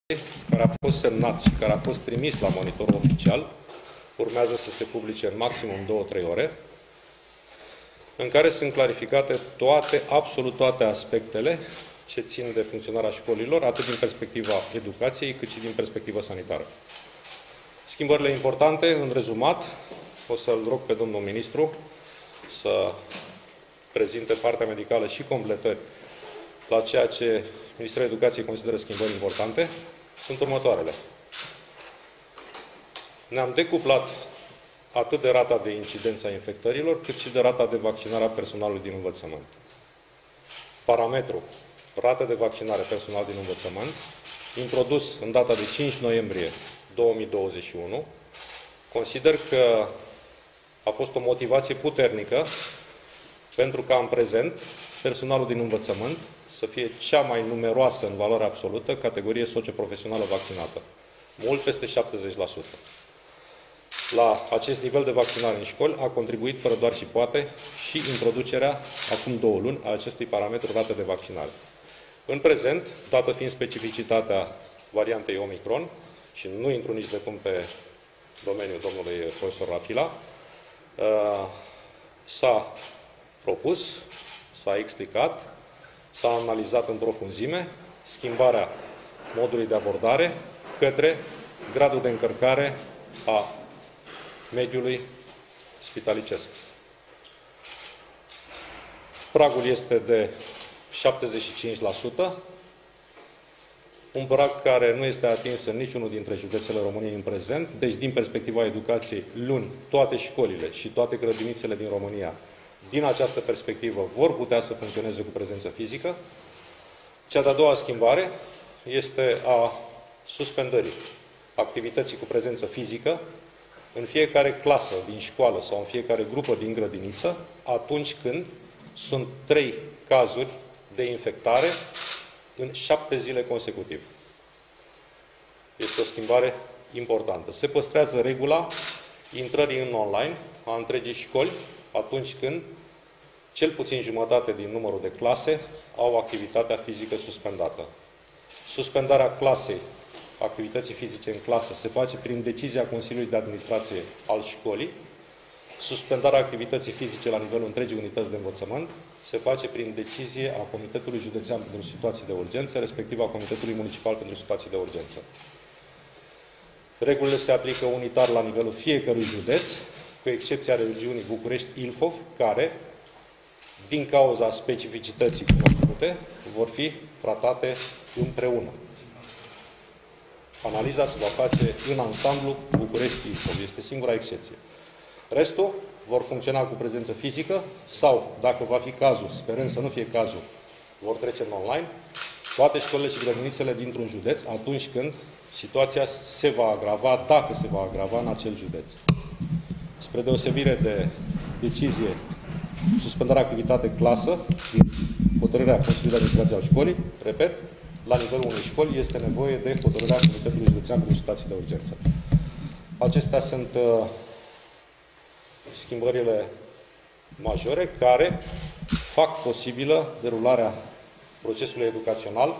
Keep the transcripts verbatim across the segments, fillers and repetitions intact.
care a fost semnat și care a fost trimis la monitorul oficial, urmează să se publice în maximum două-trei ore, în care sunt clarificate toate, absolut toate aspectele ce țin de funcționarea școlilor, atât din perspectiva educației, cât și din perspectiva sanitară. Schimbările importante, în rezumat, o să-l rog pe domnul ministru să prezinte partea medicală și completări la ceea ce Ministerul Educației consideră schimbări importante, sunt următoarele. Ne-am decuplat atât de rata de incidență a infectărilor, cât și de rata de vaccinare a personalului din învățământ. Parametru, rata de vaccinare personal din învățământ, introdus în data de cinci noiembrie două mii douăzeci și unu, consider că a fost o motivație puternică pentru ca în prezent personalul din învățământ să fie cea mai numeroasă în valoare absolută categorie socioprofesională vaccinată, mult peste șaptezeci la sută. La acest nivel de vaccinare în școli a contribuit, fără doar și poate, și introducerea, acum două luni, a acestui parametru rată de vaccinare. În prezent, dată fiind specificitatea variantei Omicron, și nu intru nici de cum pe domeniul domnului profesor Rafila, s-a propus, s-a explicat, s-a analizat în profunzime schimbarea modului de abordare către gradul de încărcare a mediului spitalicesc. Pragul este de șaptezeci și cinci la sută, un prag care nu este atins în niciunul dintre județele României în prezent, deci din perspectiva educației, luni, toate școlile și toate grădinițele din România, din această perspectivă, vor putea să funcționeze cu prezență fizică. Cea de-a doua schimbare este a suspendării activității cu prezență fizică în fiecare clasă din școală sau în fiecare grupă din grădiniță, atunci când sunt trei cazuri de infectare în șapte zile consecutiv. Este o schimbare importantă. Se păstrează regula intrării în online a întregii școli atunci când cel puțin jumătate din numărul de clase au activitatea fizică suspendată. Suspendarea clasei, activității fizice în clasă, se face prin decizia Consiliului de Administrație al școlii. Suspendarea activității fizice la nivelul întregii unități de învățământ se face prin decizie a Comitetului Județean pentru Situații de Urgență, respectiv a Comitetului Municipal pentru Situații de Urgență. Regulile se aplică unitar la nivelul fiecărui județ, cu excepția regiunii București-Ilfov, care, din cauza specificității cunoscute, vor fi tratate împreună. Analiza se va face în ansamblu București-Ilfov. Este singura excepție. Restul vor funcționa cu prezență fizică sau, dacă va fi cazul, sperând să nu fie cazul, vor trece în online, toate școlile și grădinițele dintr-un județ, atunci când situația se va agrava, dacă se va agrava în acel județ. Spre deosebire de decizie, suspendarea activitate clasă, din hotărârea Consiliului de Administrație al școlii, repet, la nivelul unei școli este nevoie de hotărârea Comitetului Județean pentru Situații de Urgență. Acestea sunt uh, schimbările majore care fac posibilă derularea procesului educațional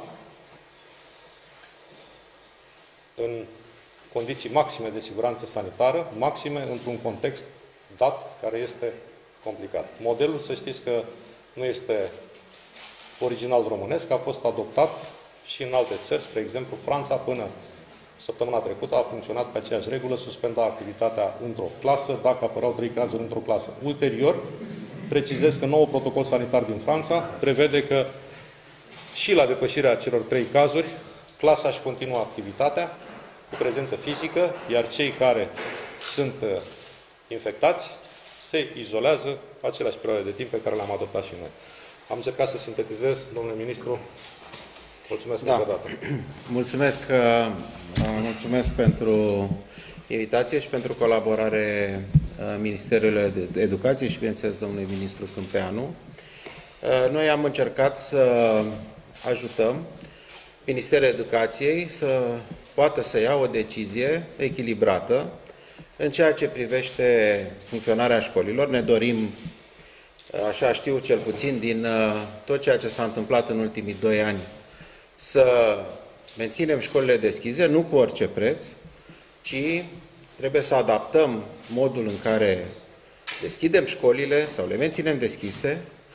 în condiții maxime de siguranță sanitară, maxime într-un context dat care este complicat. Modelul, să știți că nu este original românesc, a fost adoptat și în alte țări, spre exemplu, Franța, până săptămâna trecută a funcționat pe aceeași regulă, suspenda activitatea într-o clasă, dacă apăreau trei cazuri într-o clasă. Ulterior, precizez că noul protocol sanitar din Franța prevede că și la depășirea celor trei cazuri, clasa își continuă activitatea cu prezență fizică, iar cei care sunt infectați se izolează aceleași perioade de timp pe care le-am adoptat și noi. Am încercat să sintetizez, domnule ministru. Mulțumesc da. încă o dată. Mulțumesc, mulțumesc pentru invitație și pentru colaborare Ministerului de Educație și, bineînțeles, domnului ministru Câmpeanu. Noi am încercat să ajutăm Ministerul Educației să poată să ia o decizie echilibrată în ceea ce privește funcționarea școlilor. Ne dorim, așa știu cel puțin, din tot ceea ce s-a întâmplat în ultimii doi ani, să menținem școlile deschise, nu cu orice preț, ci trebuie să adaptăm modul în care deschidem școlile sau le menținem deschise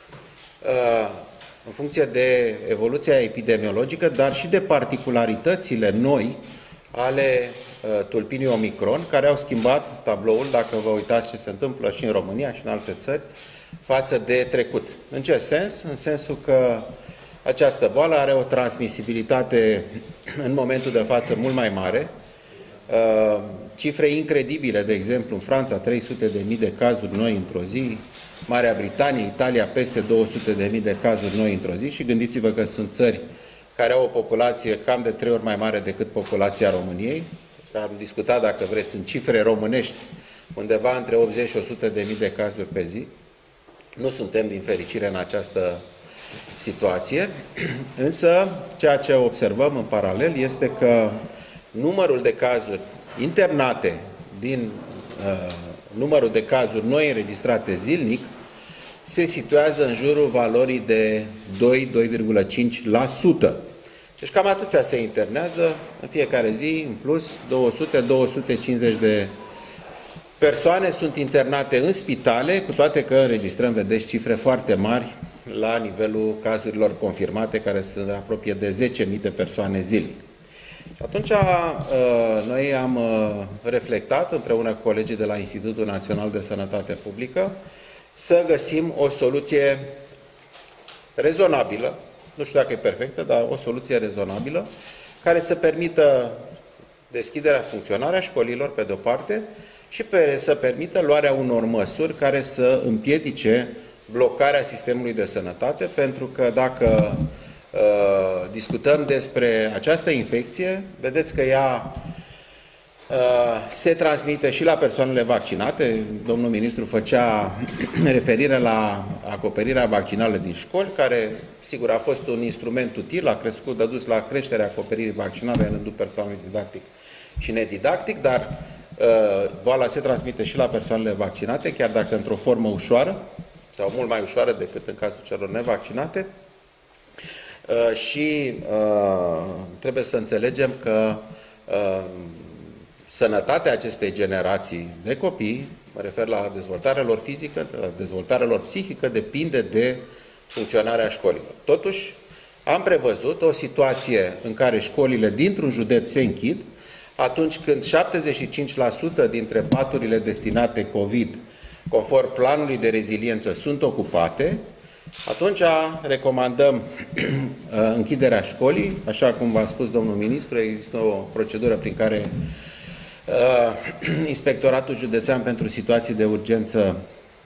în funcție de evoluția epidemiologică, dar și de particularitățile noi ale tulpinii Omicron, care au schimbat tabloul, dacă vă uitați ce se întâmplă și în România și în alte țări, față de trecut. În ce sens? În sensul că această boală are o transmisibilitate în momentul de față mult mai mare. Cifre incredibile, de exemplu, în Franța trei sute de mii de cazuri noi într-o zi, Marea Britanie, Italia peste două sute de mii de cazuri noi într-o zi și gândiți-vă că sunt țări care au o populație cam de trei ori mai mare decât populația României. Am discutat, dacă vreți, în cifre românești, undeva între optzeci și o sută de mii de cazuri pe zi. Nu suntem, din fericire, în această situație, însă ceea ce observăm în paralel este că numărul de cazuri internate din uh, numărul de cazuri noi înregistrate zilnic se situează în jurul valorii de doi - doi virgulă cinci la sută. Deci cam atâția se internează în fiecare zi, în plus două sute - două sute cincizeci de persoane sunt internate în spitale, cu toate că înregistrăm, vedeți, cifre foarte mari la nivelul cazurilor confirmate, care se apropie de zece mii de persoane zilnic. Și atunci noi am reflectat împreună cu colegii de la Institutul Național de Sănătate Publică să găsim o soluție rezonabilă, nu știu dacă e perfectă, dar o soluție rezonabilă, care să permită deschiderea, funcționarea școlilor, pe de-o parte, și pe, să permită luarea unor măsuri care să împiedice blocarea sistemului de sănătate, pentru că dacă uh, discutăm despre această infecție, vedeți că ea uh, se transmite și la persoanele vaccinate. Domnul ministru făcea referire la acoperirea vaccinală din școli, care, sigur, a fost un instrument util, a crescut, a dus la creșterea acoperirii vaccinale în rândul personalului didactic și nedidactic, dar uh, boala se transmite și la persoanele vaccinate, chiar dacă într-o formă ușoară, sau mult mai ușoară decât în cazul celor nevaccinate. Uh, și uh, trebuie să înțelegem că uh, sănătatea acestei generații de copii, mă refer la dezvoltarea lor fizică, la dezvoltarea lor psihică, depinde de funcționarea școlilor. Totuși, am prevăzut o situație în care școlile dintr-un județ se închid, atunci când șaptezeci și cinci la sută dintre paturile destinate COVID, conform planului de reziliență, sunt ocupate, atunci recomandăm închiderea școlii. Așa cum v-a spus domnul ministru, există o procedură prin care uh, Inspectoratul Județean pentru Situații de Urgență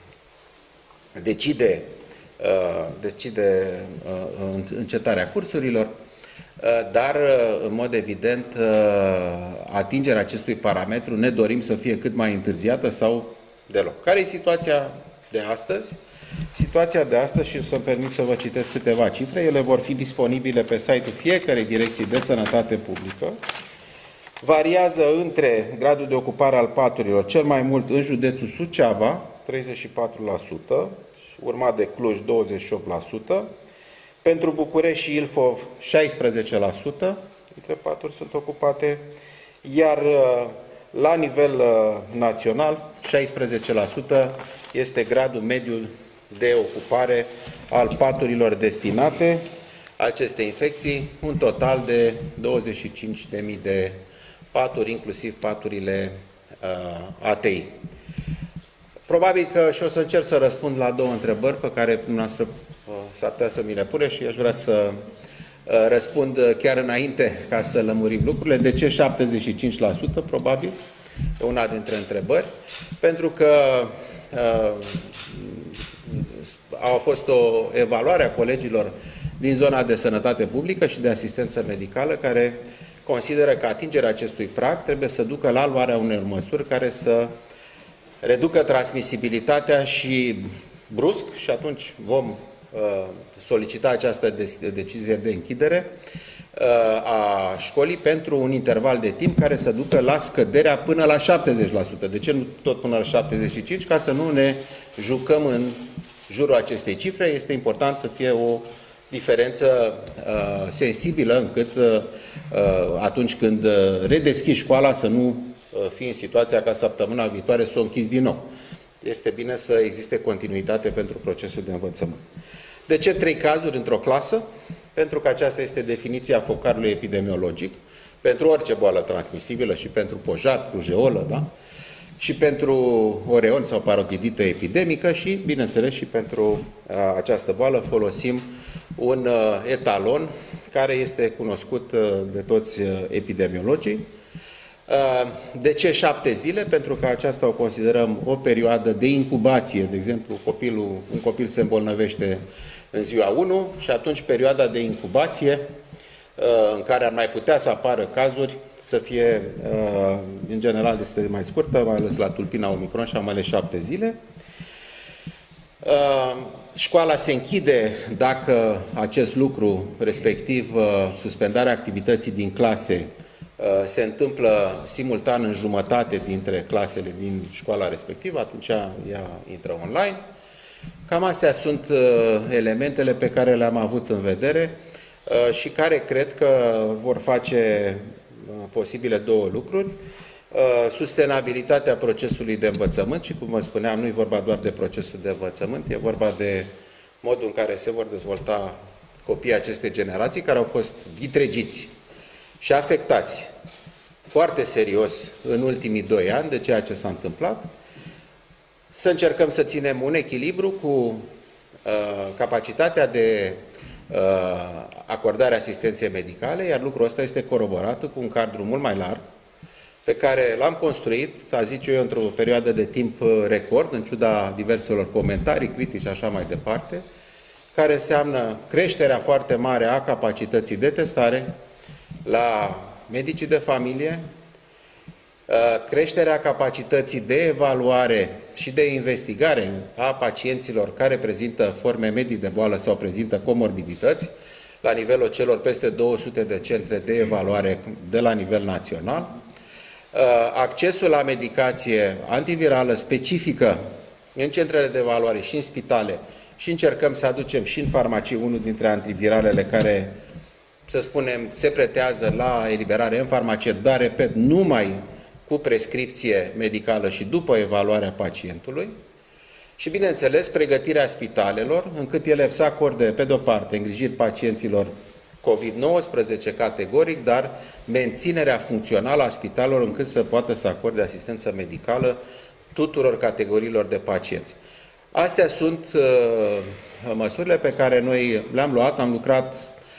decide, uh, decide uh, încetarea cursurilor, uh, dar, uh, în mod evident, uh, atingerea acestui parametru ne dorim să fie cât mai întârziată sau deloc. Care e situația de astăzi? Situația de astăzi, și să-mi permit să vă citesc câteva cifre, ele vor fi disponibile pe site-ul fiecarei direcții de sănătate publică, variază între gradul de ocupare al paturilor, cel mai mult în județul Suceava, treizeci și patru la sută, urmat de Cluj, douăzeci și opt la sută, pentru București și Ilfov, șaisprezece la sută dintre paturi sunt ocupate, iar la nivel uh, național, șaisprezece la sută este gradul mediu de ocupare al paturilor destinate aceste infecții, un total de douăzeci și cinci de mii de paturi, inclusiv paturile uh, A T I. Probabil că și o să încerc să răspund la două întrebări pe care dumneavoastră uh, s-ar putea să mi le pune și aș vrea să uh, răspund chiar înainte ca să lămurim lucrurile. De ce șaptezeci și cinci la sută? Probabil una dintre întrebări. Pentru că uh, a fost o evaluare a colegilor din zona de sănătate publică și de asistență medicală care consideră că atingerea acestui prag trebuie să ducă la luarea unor măsuri care să reducă transmisibilitatea și brusc, și atunci vom uh, solicita această decizie de închidere uh, a școlii pentru un interval de timp care să ducă la scăderea până la șaptezeci la sută. De ce nu tot până la șaptezeci și cinci? Ca să nu ne jucăm în jurul acestei cifre. Este important să fie o diferență uh, sensibilă încât uh, atunci când redeschizi școala să nu uh, fii în situația ca săptămâna viitoare să o închizi din nou. Este bine să existe continuitate pentru procesul de învățământ. De ce trei cazuri într-o clasă? Pentru că aceasta este definiția focarului epidemiologic pentru orice boală transmisibilă și pentru pojar, rujeolă, da? Și pentru oreon sau parotidită epidemică și, bineînțeles, și pentru a, această boală folosim un a, etalon care este cunoscut a, de toți a, epidemiologii. A, de ce șapte zile? Pentru că aceasta o considerăm o perioadă de incubație. De exemplu, copilul, un copil se îmbolnăvește în ziua unu și atunci perioada de incubație în care ar mai putea să apară cazuri, să fie, în general, este mai scurtă, mai ales la tulpina Omicron și am ales șapte zile. Școala se închide dacă acest lucru, respectiv suspendarea activității din clase, se întâmplă simultan în jumătate dintre clasele din școala respectivă, atunci ea intră online. Cam astea sunt elementele pe care le-am avut în vedere și care cred că vor face posibile două lucruri. Sustenabilitatea procesului de învățământ și, cum vă spuneam, nu e vorba doar de procesul de învățământ, e vorba de modul în care se vor dezvolta copiii acestei generații care au fost vitregiți și afectați foarte serios în ultimii doi ani de ceea ce s-a întâmplat. Să încercăm să ținem un echilibru cu uh, capacitatea de uh, acordare asistenței medicale, iar lucrul ăsta este coroborat cu un cadru mult mai larg, pe care l-am construit, a zice eu, într-o perioadă de timp record, în ciuda diverselor comentarii, critici și așa mai departe, care înseamnă creșterea foarte mare a capacității de testare la medicii de familie, creșterea capacității de evaluare și de investigare a pacienților care prezintă forme medii de boală sau prezintă comorbidități, la nivelul celor peste două sute de centre de evaluare de la nivel național, accesul la medicație antivirală specifică în centrele de evaluare și în spitale și încercăm să aducem și în farmacii unul dintre antiviralele care, să spunem, se pretează la eliberare în farmacie, dar, repet, numai cu prescripție medicală și după evaluarea pacientului și, bineînțeles, pregătirea spitalelor, încât ele să acorde, pe de-o parte, îngrijiri pacienților COVID nouăsprezece categoric, dar menținerea funcțională a spitalelor încât să poată să acorde asistență medicală tuturor categoriilor de pacienți. Astea sunt uh, măsurile pe care noi le-am luat, am lucrat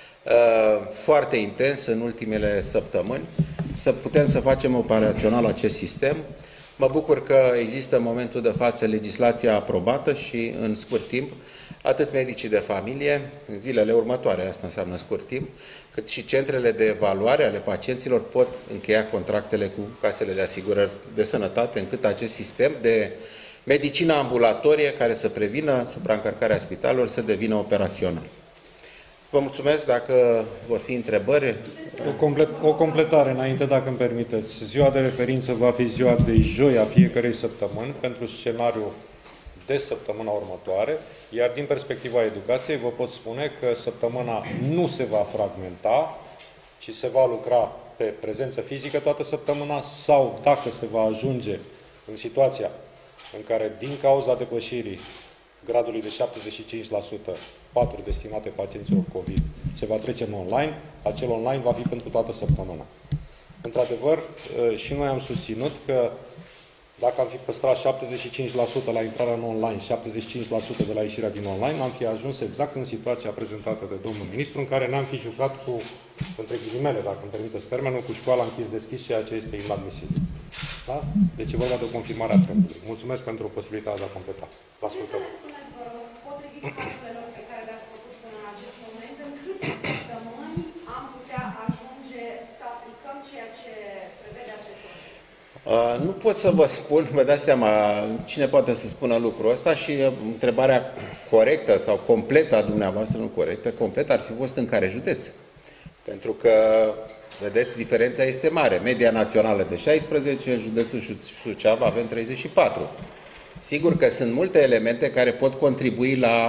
uh, foarte intens în ultimele săptămâni, să putem să facem operațional acest sistem. Mă bucur că există în momentul de față legislația aprobată și în scurt timp, atât medicii de familie, în zilele următoare, asta înseamnă scurt timp, cât și centrele de evaluare ale pacienților pot încheia contractele cu casele de asigurări de sănătate, încât acest sistem de medicină ambulatorie care să prevină supraîncărcarea spitalelor să devină operațional. Vă mulțumesc. Dacă vor fi întrebări. O, complet, o completare înainte, dacă îmi permiteți. Ziua de referință va fi ziua de joi a fiecarei săptămâni pentru scenariul de săptămâna următoare, iar din perspectiva educației vă pot spune că săptămâna nu se va fragmenta, ci se va lucra pe prezență fizică toată săptămâna sau, dacă se va ajunge în situația în care, din cauza depășirii gradului de șaptezeci și cinci la sută, patru destinate pacienților COVID, se va trece în online, acel online va fi pentru toată săptămâna. Într-adevăr, și noi am susținut că dacă am fi păstrat șaptezeci și cinci la sută la intrarea în online, șaptezeci și cinci la sută de la ieșirea din online, am fi ajuns exact în situația prezentată de domnul ministru, în care ne-am fi jucat cu, între ghilimele, dacă îmi permiteți termenul, cu școala închis-deschis, ceea ce este inadmisibil. Da? Deci e vorba de o confirmare a trendului. Mulțumesc pentru posibilitatea de a completa. Vă ascultăm. Potrivit calculelor pe care le-ați făcut până în acest moment, în câte săptămâni am putea ajunge să aplicăm ceea ce prevede acest lucru? Uh, nu pot să vă spun, vă dați seama, cine poate să spună lucrul ăsta și uh, întrebarea corectă sau completă a dumneavoastră, nu corectă, completă ar fi fost în care județ. Pentru că, vedeți, diferența este mare. Media națională de șaisprezece, în județul Suceava avem treizeci și patru. Sigur că sunt multe elemente care pot contribui la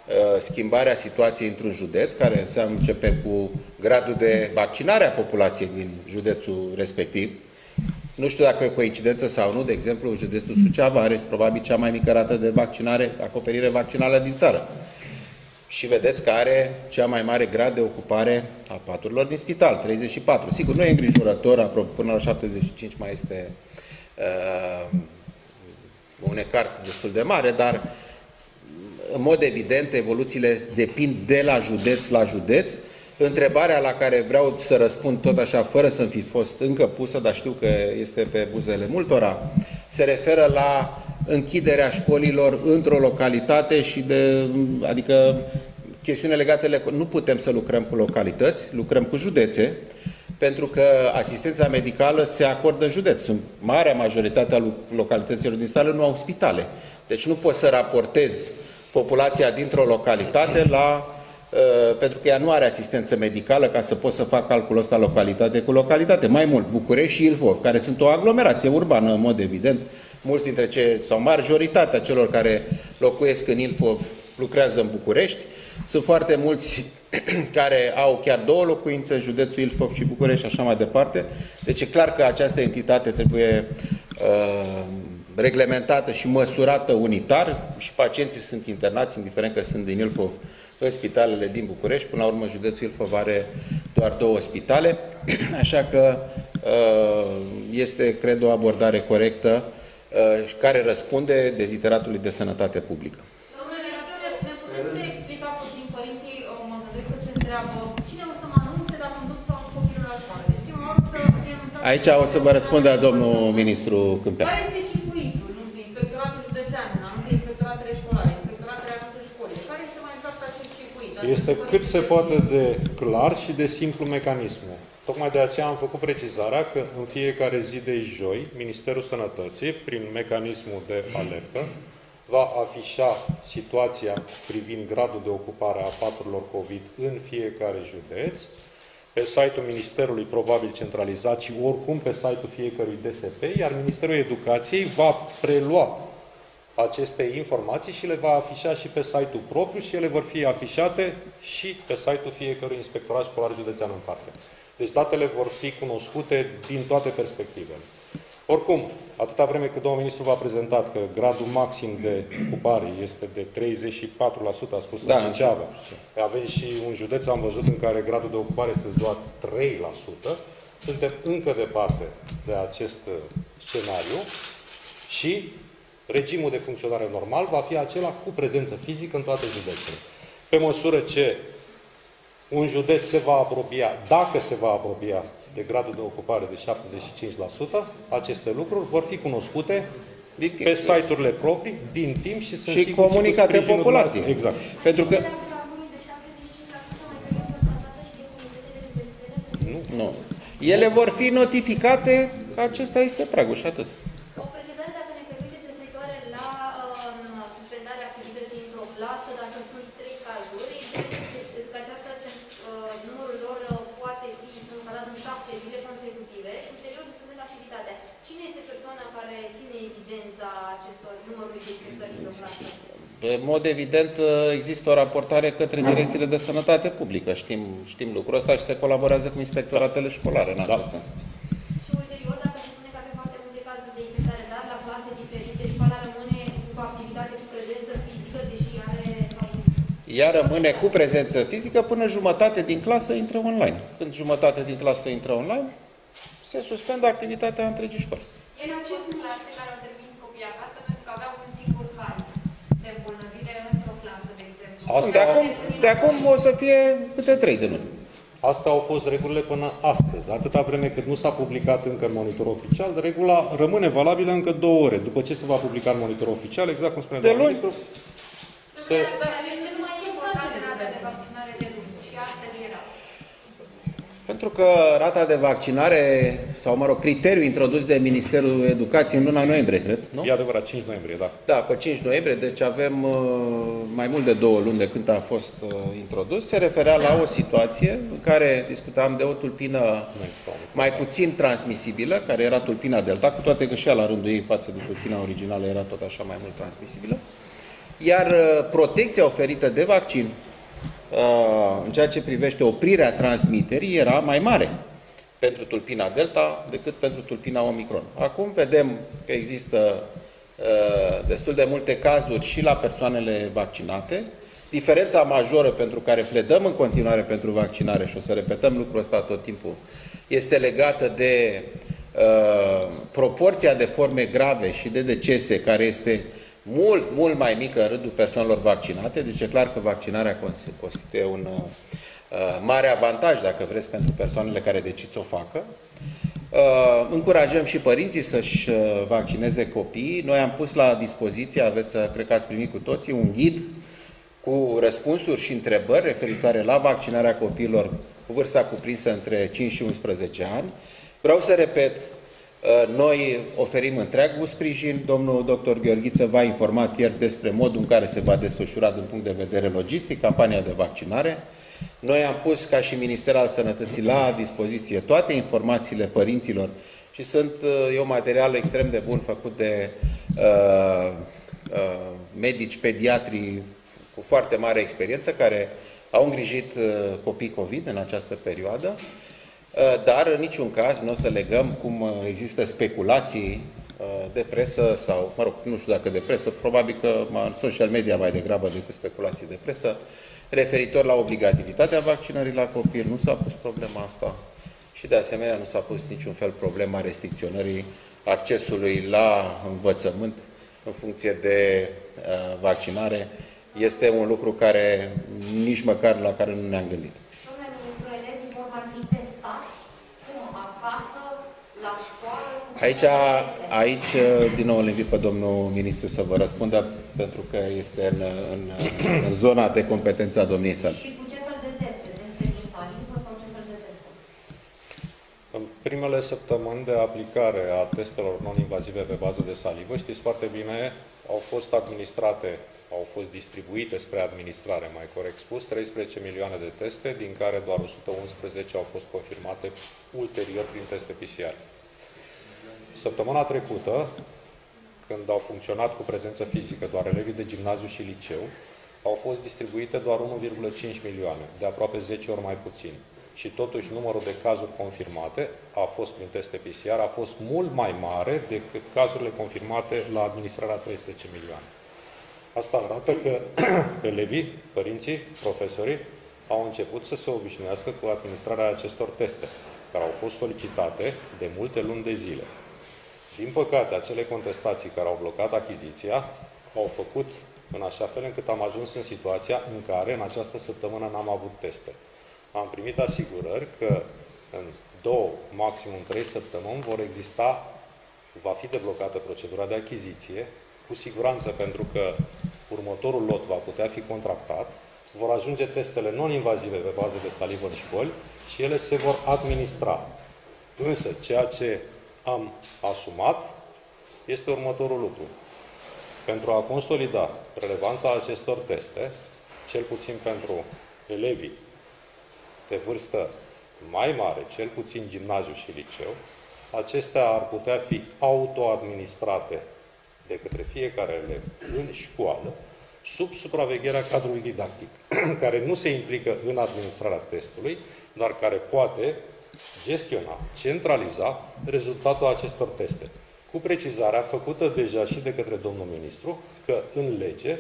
schimbarea situației într-un județ, care înseamnă începe cu gradul de vaccinare a populației din județul respectiv. Nu știu dacă e coincidență sau nu, de exemplu, județul Suceava are probabil cea mai mică rată de vaccinare, acoperire vaccinală din țară. Și vedeți că are cea mai mare grad de ocupare a paturilor din spital, treizeci și patru. Sigur, nu e îngrijorător, apropo, până la șaptezeci și cinci mai este uh, un ecart destul de mare, dar în mod evident evoluțiile depind de la județ la județ. Întrebarea la care vreau să răspund tot așa, fără să fi fost încă pusă, dar știu că este pe buzele multora, se referă la închiderea școlilor într-o localitate și de, adică chestiune legate de, nu putem să lucrăm cu localități, lucrăm cu județe, pentru că asistența medicală se acordă în județ. Sunt marea majoritate a localităților din țară nu au spitale. Deci nu poți să raportezi populația dintr-o localitate la Uh, pentru că ea nu are asistență medicală ca să pot să fac calculul ăsta localitate cu localitate. Mai mult, București și Ilfov, care sunt o aglomerație urbană, în mod evident. Mulți dintre cei, sau majoritatea celor care locuiesc în Ilfov lucrează în București. Sunt foarte mulți care au chiar două locuințe, județul Ilfov și București și așa mai departe. Deci e clar că această entitate trebuie uh, reglementată și măsurată unitar și pacienții sunt internați, indiferent că sunt din Ilfov, în spitalele din București. Până la urmă, județul Ilfov are doar două spitale, așa că este, cred, o abordare corectă care răspunde dezideratului de sănătate publică. Domnule ministru, ne puteți explica puțin, părinții, mă gândesc că se întreabă, cine o să mă anunțe dacă îmi duc sau copilul la școală? Deci, prima oară să fie anunțat... Aici o să vă răspundă domnul ministru Câmpeanu. Care este circuitul? Nu știu, inspectoratul județean, anunță inspectoratele școlare, inspectoratele anunță școlile. Care este mai exact acest circuit? Este cât se poate de clar și de simplu mecanismul. Tocmai de aceea am făcut precizarea că în fiecare zi de joi, Ministerul Sănătății, prin mecanismul de alertă, va afișa situația privind gradul de ocupare a paturilor COVID în fiecare județ, pe site-ul Ministerului, probabil centralizat, și oricum pe site-ul fiecărui D S P, iar Ministerul Educației va prelua aceste informații și le va afișa și pe site-ul propriu și ele vor fi afișate și pe site-ul fiecărui inspectorat școlar județean în parte. Deci datele vor fi cunoscute din toate perspectivele. Oricum, atâta vreme cât domnul ministru v-a prezentat că gradul maxim de ocupare este de treizeci și patru la sută, a spus da, în Suceava. Avem și un județ, am văzut, în care gradul de ocupare este de doar trei la sută. Suntem încă departe de acest scenariu și regimul de funcționare normal va fi acela cu prezență fizică în toate județele. Pe măsură ce un județ se va apropia, dacă se va apropia de gradul de ocupare de șaptezeci și cinci la sută, aceste lucruri vor fi cunoscute pe site-urile proprii, din timp și, să și comunicate populației. Exact. Pentru că... Nu. Nu. Ele vor fi notificate, acesta este pragul și atât. O precizare, dacă ne permiteți, referitoare la uh, suspendarea activității într-o clasă, dacă sunt trei cazuri, că această, uh, numărul lor uh, poate fi încadrat în șapte zile consecutive și ulterior se suspendă activitatea. Cine este persoana care ține evidența acestor numărului de infectări într-o clasă? În mod evident, există o raportare către direcțiile de sănătate publică. Știm, știm lucrul ăsta și se colaborează cu inspectoratele școlare în acest da. sens. Și ulterior, dacă se spune că avem foarte multe cazuri de infectare, dar la clase diferite, școala rămâne cu activitate cu prezență fizică, deși are... Ea rămâne cu prezență fizică până jumătate din clasă intră online. Când jumătate din clasă intră online, se suspendă activitatea întregii școli. În acest clase care au trimis copii acasă pentru că aveau un singur caz de îmbolnăvire într-o clasă, de exemplu. Asta... De, acum, de acum o să fie câte trei de luni. Astea au fost regulile până astăzi. Atâta vreme cât nu s-a publicat încă în monitor oficial, regula rămâne valabilă încă două ore. După ce se va publica în monitor oficial, exact cum spune domnul ministru, se... Pentru că rata de vaccinare, sau mă rog, criteriul introdus de Ministerul Educației în luna noiembrie, cred, nu? E adevărat, cinci noiembrie, da. Da, pe cinci noiembrie, deci avem uh, mai mult de două luni de când a fost uh, introdus. Se referea la o situație în care discutam de o tulpină mai puțin transmisibilă, care era tulpina Delta, cu toate că și ea la rândul ei față de tulpina originală era tot așa mai mult transmisibilă. iar uh, protecția oferită de vaccin uh, în ceea ce privește oprirea transmiterii era mai mare pentru tulpina Delta decât pentru tulpina Omicron. Acum vedem că există uh, destul de multe cazuri și la persoanele vaccinate. Diferența majoră pentru care pledăm în continuare pentru vaccinare, și o să repetăm lucrul ăsta tot timpul, este legată de uh, proporția de forme grave și de decese, care este mult, mult mai mică în rândul persoanelor vaccinate. Deci e clar că vaccinarea constituie un uh, mare avantaj, dacă vreți, pentru persoanele care decid să o facă. Uh, încurajăm și părinții să-și uh, vaccineze copiii. Noi am pus la dispoziție, aveți, cred că ați primit cu toții, un ghid cu răspunsuri și întrebări referitoare la vaccinarea copiilor cu vârsta cuprinsă între cinci și unsprezece ani. Vreau să repet, noi oferim întreagul sprijin. Domnul doctor Gheorghiță v-a informat ieri despre modul în care se va desfășura din punct de vedere logistic campania de vaccinare. Noi am pus ca și Ministerul al Sănătății la dispoziție toate informațiile părinților și sunt, e un material extrem de bun făcut de uh, uh, medici, pediatri cu foarte mare experiență, care au îngrijit uh, copii COVID în această perioadă, uh, dar în niciun caz nu o să legăm cum uh, există speculații uh, de presă sau, mă rog, nu știu dacă de presă, probabil că în social media mai degrabă decât speculații de presă, referitor la obligativitatea vaccinării la copii. Nu s-a pus problema asta și de asemenea nu s-a pus niciun fel problema restricționării accesului la învățământ în funcție de uh, vaccinare. Este un lucru care nici măcar la care nu ne-am gândit. Domnule ministru, elevii vor mai fi testați? Cum? Acasă? La școală? Aici, aici, din nou îl invit pe domnul ministru să vă răspundă, pentru că este în, în, în zona de competență a domniei sale. Și cu ce fel de teste? Teste din salivă sau ce fel de teste? În primele săptămâni de aplicare a testelor non-invazive pe bază de salivă, știți foarte bine, au fost administrate, au fost distribuite spre administrare, mai corect spus, treisprezece milioane de teste, din care doar o sută unsprezece au fost confirmate ulterior prin teste P C R. Săptămâna trecută, când au funcționat cu prezență fizică doar elevii de gimnaziu și liceu, au fost distribuite doar unu virgulă cinci milioane, de aproape zece ori mai puțin. Și totuși numărul de cazuri confirmate a fost prin teste P C R, a fost mult mai mare decât cazurile confirmate la administrarea treisprezece milioane. Asta arată că elevii, părinții, profesorii au început să se obișnuiască cu administrarea acestor teste, care au fost solicitate de multe luni de zile. Din păcate, acele contestații care au blocat achiziția au făcut în așa fel încât am ajuns în situația în care în această săptămână n-am avut teste. Am primit asigurări că în două, maximum trei săptămâni vor exista, va fi deblocată procedura de achiziție, cu siguranță, pentru că următorul lot va putea fi contractat, vor ajunge testele non-invazive pe bază de salivă în școli și ele se vor administra. Însă, ceea ce am asumat este următorul lucru. Pentru a consolida relevanța acestor teste, cel puțin pentru elevii de vârstă mai mare, cel puțin gimnaziu și liceu, acestea ar putea fi autoadministrate de către fiecare elev în școală, sub supravegherea cadrului didactic, care nu se implică în administrarea testului, dar care poate gestiona, centraliza rezultatul acestor teste. Cu precizarea făcută deja și de către domnul ministru că în lege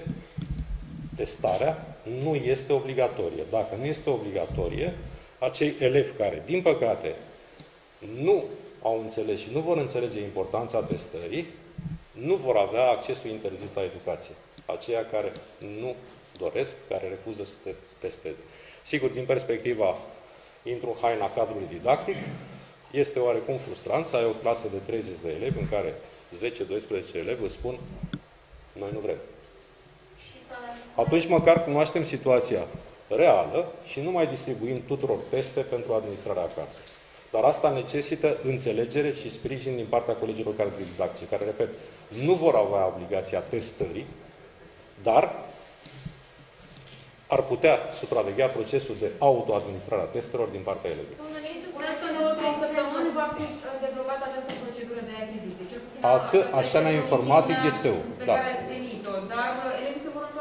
testarea nu este obligatorie. Dacă nu este obligatorie, acei elevi care, din păcate, nu au înțeles și nu vor înțelege importanța testării, nu vor avea accesul interzis la educație. Aceia care nu doresc, care refuză să testeze. Sigur, din perspectiva, intru în haina cadrului didactic, este oarecum frustrant să ai o clasă de treizeci de elevi în care zece doisprezece elevi îți spun noi nu vrem. Atunci măcar cunoaștem situația reală și nu mai distribuim tuturor teste pentru administrarea acasă. Dar asta necesită înțelegere și sprijin din partea colegilor cadrului didactice, care, repet, nu vor avea obligația testării, dar ar putea supraveghea procesul de autoadministrare a testelor din partea elevilor. Domnule ministru, spuneți că în două, trei săptămâni va fi deblocată această procedură de achiziție. Cel puțin Atât, așa ne-a informat I G S-ul. Pe da. care ați primit-o, dar elevii se vor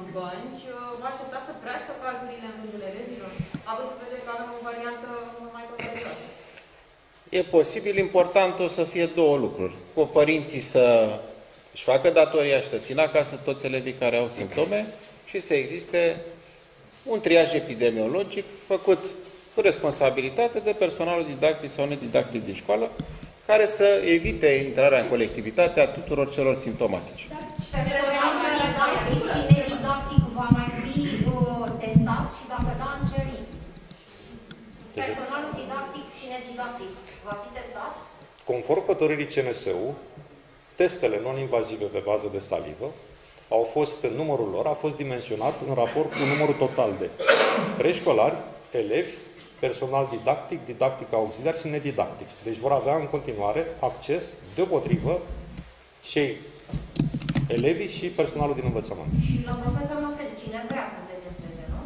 bănci, vă așteptați să crească cazurile în rândul elevilor? Având în vedere că avem o variantă mai contagioasă. E posibil, important o să fie două lucruri. Cu părinții să își facă datoria și să țină acasă toți elevii care au simptome și să existe un triaj epidemiologic făcut cu responsabilitate de personalul didactic sau nedidactic de școală, care să evite intrarea în colectivitate a tuturor celor simptomatici. Personalul didactic și nedidactic va mai fi uh, testat și dacă da, în ce ritm? Personalul didactic și nedidactic va fi testat? Conform hotărârii C N S U, testele non-invazive pe bază de salivă au fost, numărul lor a fost dimensionat în raport cu numărul total de preșcolari, elevi, personal didactic, didactic auxiliar și nedidactic. Deci vor avea în continuare acces deopotrivă și elevii și personalul din învățământ. Și la profesor la fel, cine vrea să se testeze, nu?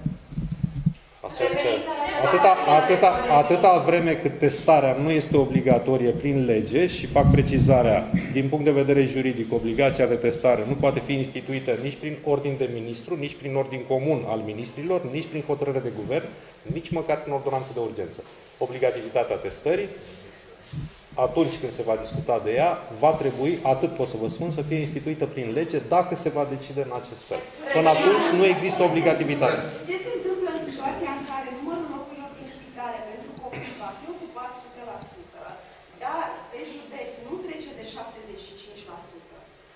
Asta este, atâta, atâta, atâta vreme cât testarea nu este obligatorie prin lege și fac precizarea, din punct de vedere juridic, obligația de testare nu poate fi instituită nici prin ordin de ministru, nici prin ordin comun al ministrilor, nici prin hotărâre de guvern, nici măcar prin ordonanță de urgență. Obligativitatea testării, atunci când se va discuta de ea, va trebui, atât pot să vă spun, să fie instituită prin lege dacă se va decide în acest fel. Până atunci nu există obligativitate. Ce se întâmplă în situația în care numărul locurilor în spitale pentru copii va fi ocupat o sută la sută, dar pe județ nu trece de șaptezeci și cinci la sută?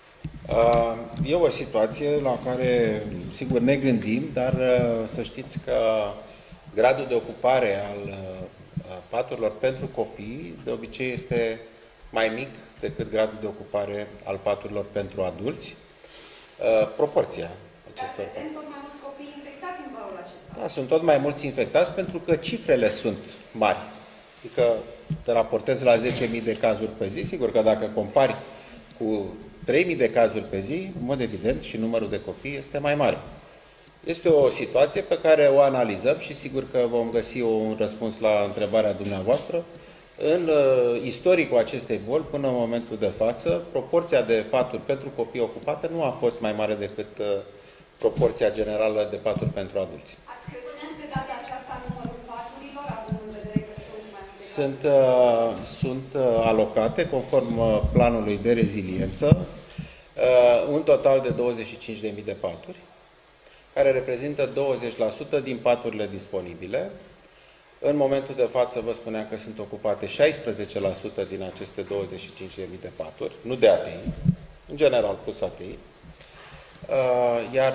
E o situație la care, sigur, ne gândim, dar să știți că gradul de ocupare al paturilor pentru copii, de obicei, este mai mic decât gradul de ocupare al paturilor pentru adulți. Proporția acestor. Dar vedem tot mai mulți copii infectați în valul acesta. Da, sunt tot mai mulți infectați pentru că cifrele sunt mari. Adică te raportezi la zece mii de cazuri pe zi, sigur că dacă compari cu trei mii de cazuri pe zi, în mod evident, și numărul de copii este mai mare. Este o situație pe care o analizăm și sigur că vom găsi un răspuns la întrebarea dumneavoastră. În uh, istoricul acestei boli, până în momentul de față, proporția de paturi pentru copii ocupate nu a fost mai mare decât uh, proporția generală de paturi pentru adulți. Ați crescut de data aceasta numărul paturilor, având în vedere că sunt mai multe? Sunt, uh, sunt uh, alocate, conform uh, planului de reziliență, uh, un total de douăzeci și cinci de mii de paturi, care reprezintă douăzeci la sută din paturile disponibile. În momentul de față vă spuneam că sunt ocupate șaisprezece la sută din aceste douăzeci și cinci de mii de paturi, nu de A T I, în general plus A T I. Iar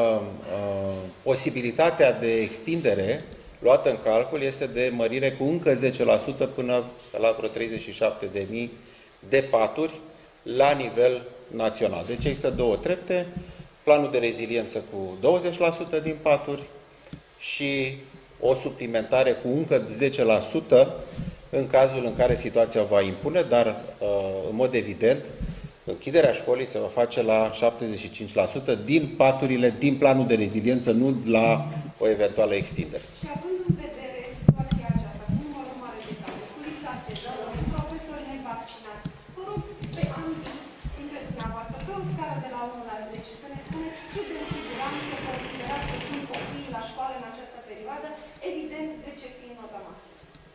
posibilitatea de extindere luată în calcul este de mărire cu încă zece la sută până la vreo treizeci și șapte de mii de paturi la nivel național. Deci există două trepte, planul de reziliență cu douăzeci la sută din paturi și o suplimentare cu încă zece la sută în cazul în care situația va impune, dar în mod evident închiderea școlii se va face la șaptezeci și cinci la sută din paturile din planul de reziliență, nu la o eventuală extindere. Și având în vedere situația aceasta, cu numărul mare de cazuri, cu lipsa tezărilor, cu profesori nevaccinați, vă rog pe ambii dintre dumneavoastră, pe o scară de la unu la zece, să ne spuneți cât de în siguranță considerați că sunt copiii la școală în această perioadă, evident zece fiind nota maximă.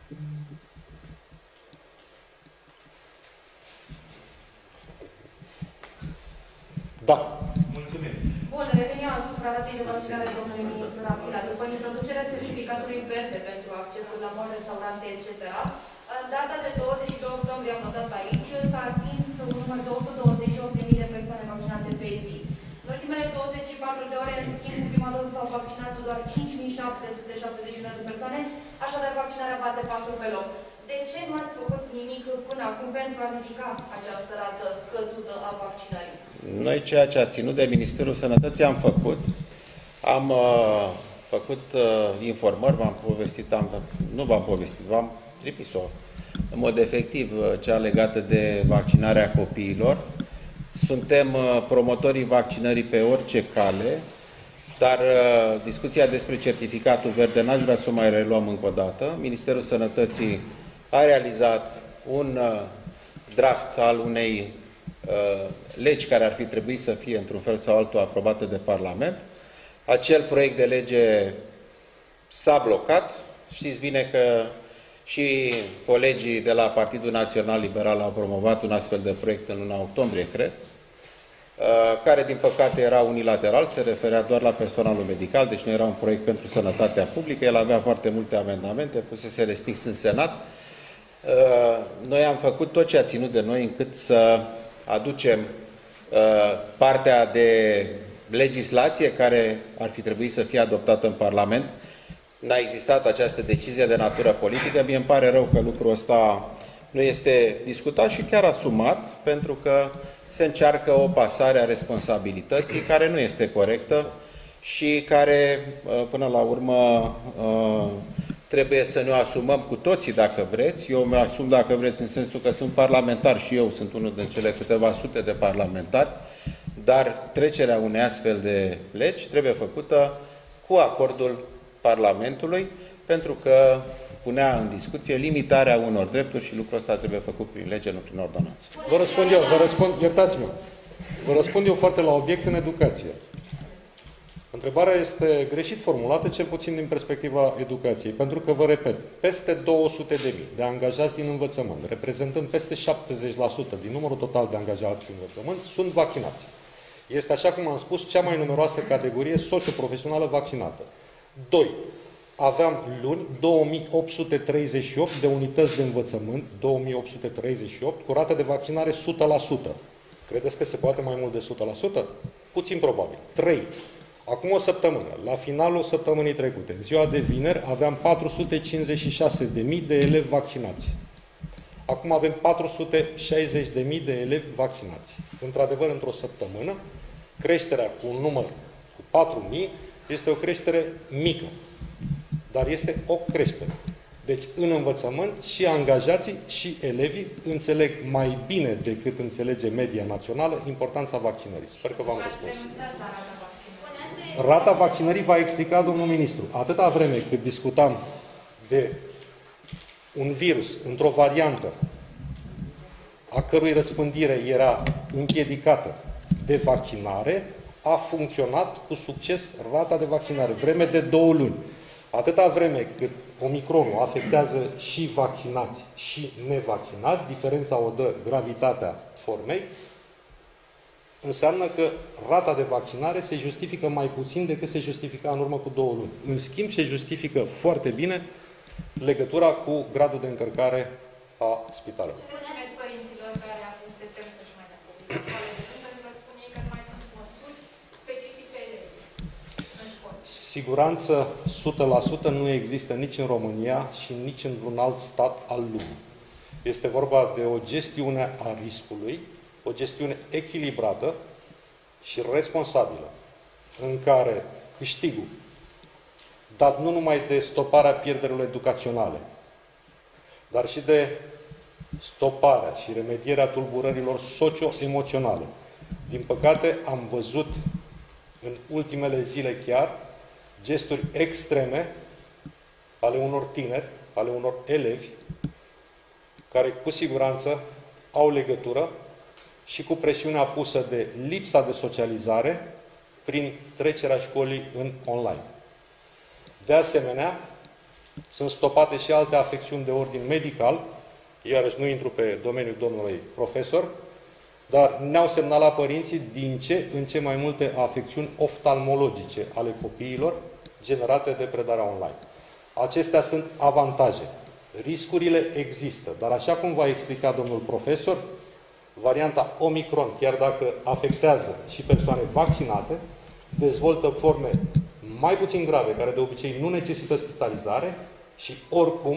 Da. Mulțumim. Bun, revenim asupra ratei de vaccinare, domnule ministru Rapila. După introducerea certificatului verde pentru accesul la mall, restaurante, et cetera, în data de douăzeci și doi octombrie, am notat aici, s-a atins un număr de o sută douăzeci și opt de mii de persoane vaccinate pe zi. În ultimele douăzeci și patru de ore, în schimb, cu prima doză s-au vaccinat doar cinci mii șapte sute șaptezeci și unu de persoane, așadar vaccinarea bate patru pe loc. De ce nu ați făcut nimic până acum pentru a ridica această rată scăzută a vaccinării? Noi ceea ce a ținut de Ministerul Sănătății am făcut. Am uh, făcut uh, informări, v-am povestit, am, nu v-am povestit, v-am trimis-o în mod efectiv uh, cea legată de vaccinarea copiilor. Suntem uh, promotorii vaccinării pe orice cale, dar uh, discuția despre certificatul verde n-aș vrea să o mai reluăm încă o dată. Ministerul Sănătății a realizat un uh, draft al unei legi care ar fi trebuit să fie într-un fel sau altul aprobate de Parlament. Acel proiect de lege s-a blocat. Știți bine că și colegii de la Partidul Național Liberal au promovat un astfel de proiect în luna octombrie, cred, care, din păcate, era unilateral, se referea doar la personalul medical, deci nu era un proiect pentru sănătatea publică, el avea foarte multe amendamente, fusese respins în Senat. Noi am făcut tot ce a ținut de noi încât să aducem partea de legislație care ar fi trebuit să fie adoptată în Parlament. N-a existat această decizie de natură politică. Mie îmi pare rău că lucrul ăsta nu este discutat și chiar asumat, pentru că se încearcă o pasare a responsabilității care nu este corectă și care, până la urmă, trebuie să ne asumăm cu toții, dacă vreți. Eu mă asum, dacă vreți, în sensul că sunt parlamentar și eu sunt unul din cele câteva sute de parlamentari, dar trecerea unei astfel de legi trebuie făcută cu acordul Parlamentului, pentru că punea în discuție limitarea unor drepturi și lucrul ăsta trebuie făcut prin lege, nu prin ordonanță. Vă răspund eu, vă răspund, iertați-mă, vă răspund eu foarte la obiect în educație. Întrebarea este greșit formulată, cel puțin din perspectiva educației, pentru că, vă repet, peste două sute de mii de angajați din învățământ, reprezentând peste șaptezeci la sută din numărul total de angajați în învățământ, sunt vaccinați. Este, așa cum am spus, cea mai numeroasă categorie socioprofesională vaccinată. doi. Aveam luni două mii opt sute treizeci și opt de unități de învățământ, două mii opt sute treizeci și opt, cu rată de vaccinare o sută la sută. Credeți că se poate mai mult de o sută la sută? Puțin probabil. trei. Acum o săptămână, la finalul săptămânii trecute, în ziua de vineri, aveam patru sute cincizeci și șase de mii de elevi vaccinați. Acum avem patru sute șaizeci de mii de elevi vaccinați. Într-adevăr, într-o săptămână, creșterea cu un număr cu patru mii este o creștere mică, dar este o creștere. Deci, în învățământ, și angajații și elevii înțeleg mai bine decât înțelege media națională importanța vaccinării. Sper că v-am răspuns. Rata vaccinării va explica domnul ministru. Atâta vreme cât discutam de un virus într-o variantă a cărui răspândire era împiedicată de vaccinare, a funcționat cu succes rata de vaccinare, vreme de două luni. Atâta vreme cât Omicronul afectează și vaccinați și nevaccinați, diferența o dă gravitatea formei, înseamnă că rata de vaccinare se justifică mai puțin decât se justifica în urmă cu două luni. În schimb, se justifică foarte bine legătura cu gradul de încărcare a spitalelor. Spuneți părinților care a fost de temă și mai departe. Pentru că spun ei că nu mai sunt măsuri specifice în școli. Siguranță o sută la sută nu există nici în România și nici în vreun alt stat al lumii. Este vorba de o gestiune a riscului, o gestiune echilibrată și responsabilă, în care câștigul, dat nu numai de stoparea pierderilor educaționale, dar și de stoparea și remedierea tulburărilor socio-emoționale. Din păcate, am văzut în ultimele zile chiar gesturi extreme ale unor tineri, ale unor elevi, care cu siguranță au legătură și cu presiunea pusă de lipsa de socializare prin trecerea școlii în online. De asemenea, sunt stopate și alte afecțiuni de ordin medical, iarăși nu intru pe domeniul domnului profesor, dar ne-au semnalat părinții din ce în ce mai multe afecțiuni oftalmologice ale copiilor generate de predarea online. Acestea sunt avantaje. Riscurile există, dar așa cum va explica domnul profesor, varianta Omicron, chiar dacă afectează și persoane vaccinate, dezvoltă forme mai puțin grave, care de obicei nu necesită spitalizare și oricum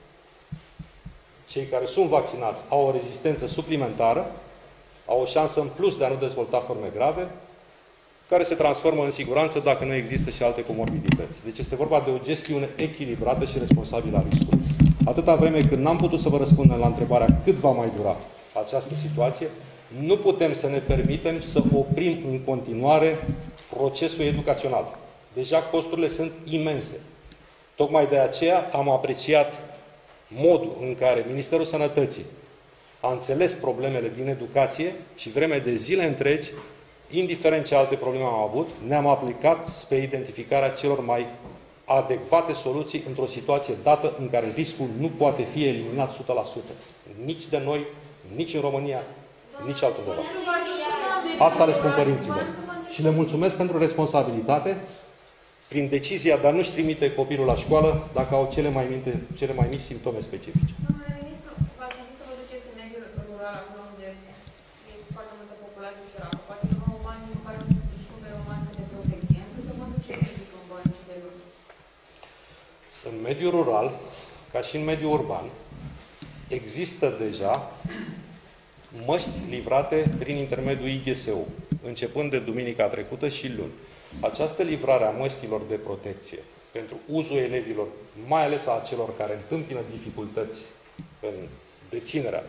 cei care sunt vaccinați au o rezistență suplimentară, au o șansă în plus de a nu dezvolta forme grave, care se transformă în siguranță dacă nu există și alte comorbidități. Deci este vorba de o gestiune echilibrată și responsabilă a riscului. Atâta vreme când n-am putut să vă răspundem la întrebarea cât va mai dura această situație, nu putem să ne permitem să oprim în continuare procesul educațional. Deja costurile sunt imense. Tocmai de aceea am apreciat modul în care Ministerul Sănătății a înțeles problemele din educație și vreme de zile întregi, indiferent ce alte probleme am avut, ne-am aplicat spre identificarea celor mai adecvate soluții într-o situație dată în care riscul nu poate fi eliminat o sută la sută. Nici de noi, nici în România, nici altundeva. Asta le spun părinților. Și le mulțumesc pentru responsabilitate prin decizia de a nu-și trimite copilul la școală dacă au cele mai, minte, cele mai mici simptome specifice. Domnule ministru, v-ați gândit să vă duceți în mediul rural, acolo unde este foarte multă populație săracă, poate nu au bani, nu care nu își cumpere o mască de protecție, însă să vă duceți în bani de lucru. În mediul rural, ca și în mediul urban, există deja măști livrate prin intermediul I G S U, începând de duminica trecută și luni. Această livrare a măștilor de protecție pentru uzul elevilor, mai ales a celor care întâmpină dificultăți în deținerea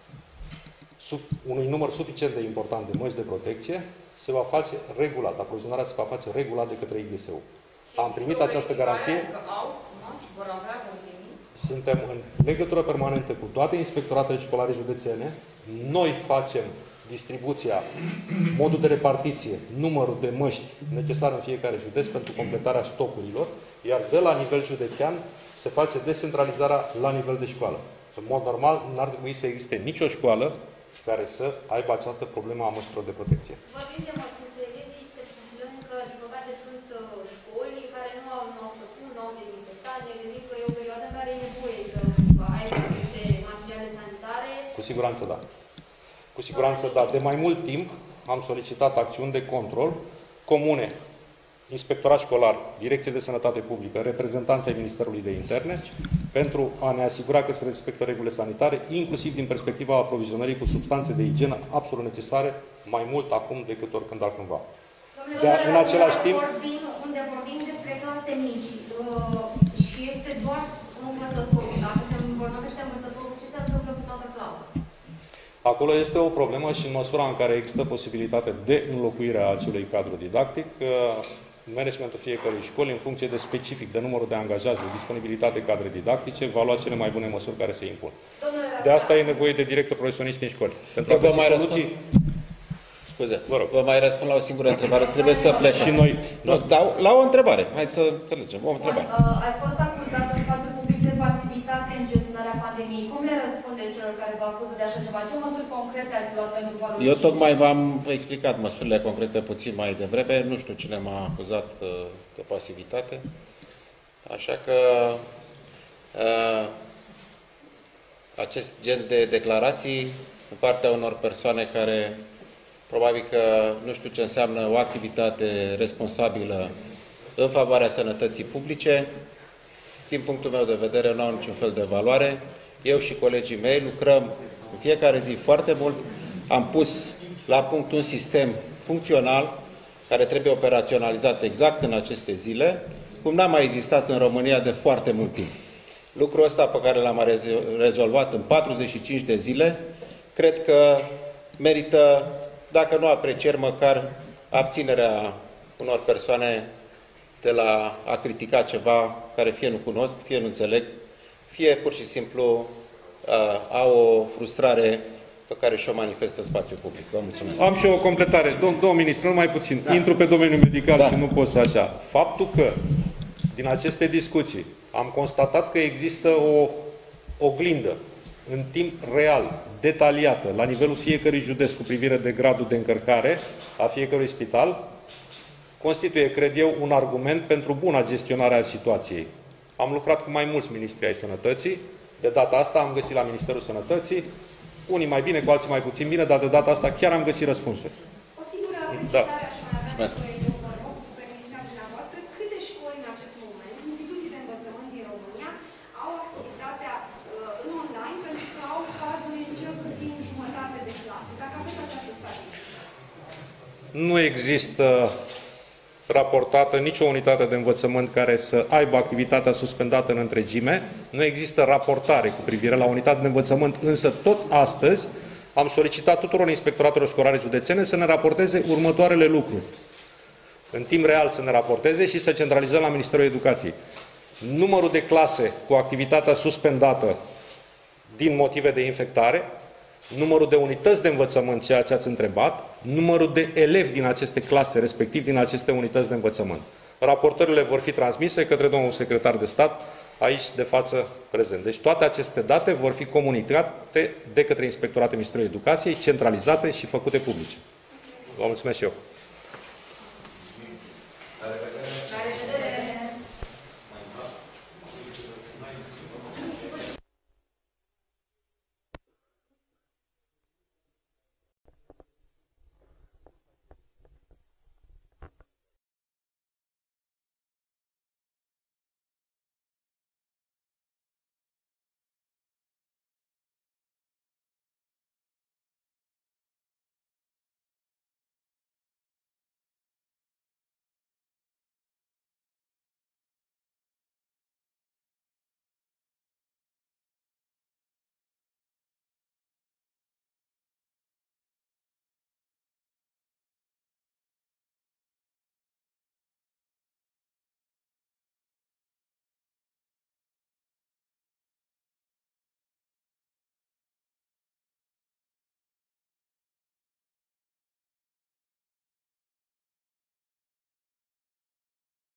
unui număr suficient de important de măști de protecție, se va face regulat. Aprovizionarea se va face regulat de către I G S U. Am primit această garanție. Suntem în legătură permanentă cu toate inspectoratele școlare județene. Noi facem distribuția, modul de repartiție, numărul de măști necesar în fiecare județ pentru completarea stocurilor, iar de la nivel județean se face descentralizarea la nivel de școală. În mod normal, n-ar trebui să existe nicio școală care să aibă această problemă a măștilor de protecție. Vorbim de măsuri, elevii se plâng că, din păcate, sunt școli care nu au, nu au făcut, nu au dezinfectat, ne gândim că e o perioadă în care e nevoie să aibă aceste materiale sanitare. Cu siguranță da. Cu siguranță da. De mai mult timp am solicitat acțiuni de control comune, Inspectorat Școlar, Direcție de Sănătate Publică, reprezentanții Ministerului de Interne, pentru a ne asigura că se respectă regulile sanitare, inclusiv din perspectiva aprovizionării cu substanțe de igienă absolut necesare, mai mult acum decât oricând altcândva. De, în același timp, vorbim, unde vorbim despre clase mici uh, și este doar învățătorul. Dacă se îmbolnăvește învățătorul, ce se întâmplă cu toată clasa? acolo este o problemă și în măsura în care există posibilitate de înlocuire a acelui cadru didactic, managementul fiecărei școli, în funcție de specific, de numărul de angajați, de disponibilitate cadre didactice, va lua cele mai bune măsuri care se impun. De asta e nevoie de director profesionist în școli. Pentru a găsi soluții... Scuze, vă rog. Vă mai răspund la o singură întrebare. Trebuie să plecăm. Și noi... Nu, dau la o întrebare. Hai să înțelegem. O întrebare. Ați fost acuzat în spațiul public de pasivitate în gestionarea pandemiei. Cum le răspundeți celor care vă acuză de așa ceva? Ce măsuri concrete ați luat pentru valori? Eu tocmai v-am explicat măsurile concrete puțin mai devreme. Nu știu cine m-a acuzat de pasivitate. Așa că uh, acest gen de declarații în partea unor persoane care probabil că nu știu ce înseamnă o activitate responsabilă în favoarea sănătății publice, din punctul meu de vedere nu au niciun fel de valoare. Eu și colegii mei lucrăm în fiecare zi foarte mult. Am pus la punct un sistem funcțional care trebuie operaționalizat exact în aceste zile, cum n-a mai existat în România de foarte mult timp. Lucrul ăsta pe care l-am rezolvat în patruzeci și cinci de zile, cred că merită, dacă nu aprecieri, măcar abținerea unor persoane de la a critica ceva care fie nu cunosc, fie nu înțeleg, fie pur și simplu uh, au o frustrare pe care și-o manifestă în spațiul public. Vă mulțumesc. Am și o completare. Domn, domn ministru, nu mai puțin. Da. Intru pe domeniul medical da. și nu pot să așa. Faptul că din aceste discuții am constatat că există o oglindă în timp real, detaliată, la nivelul fiecărui județ cu privire de gradul de încărcare a fiecărui spital, constituie, cred eu, un argument pentru buna gestionare a situației. Am lucrat cu mai mulți ministri ai sănătății. De data asta am găsit la Ministerul Sănătății, unii mai bine, cu alții mai puțin bine, dar de data asta chiar am găsit răspunsuri. O singură precizare Da. aș mai avea, vă rog, cu permisiunea dumneavoastră, câte școli în acest moment, instituții de învățământ din România, au activitatea uh, în online pentru că au cazuri în cel puțin jumătate de clase. Dacă aveți această statistică. Nu există raportată nicio unitate de învățământ care să aibă activitatea suspendată în întregime. Nu există raportare cu privire la unitate de învățământ, însă tot astăzi am solicitat tuturor inspectoratelor școlare județene să ne raporteze următoarele lucruri. În timp real să ne raporteze și să centralizăm la Ministerul Educației numărul de clase cu activitatea suspendată din motive de infectare, numărul de unități de învățământ, ceea ce ați întrebat, numărul de elevi din aceste clase, respectiv din aceste unități de învățământ. Raportările vor fi transmise către domnul secretar de stat, aici de față prezent. Deci toate aceste date vor fi comunicate de către Inspectoratul Ministerului Educației, centralizate și făcute publice. Vă mulțumesc și eu.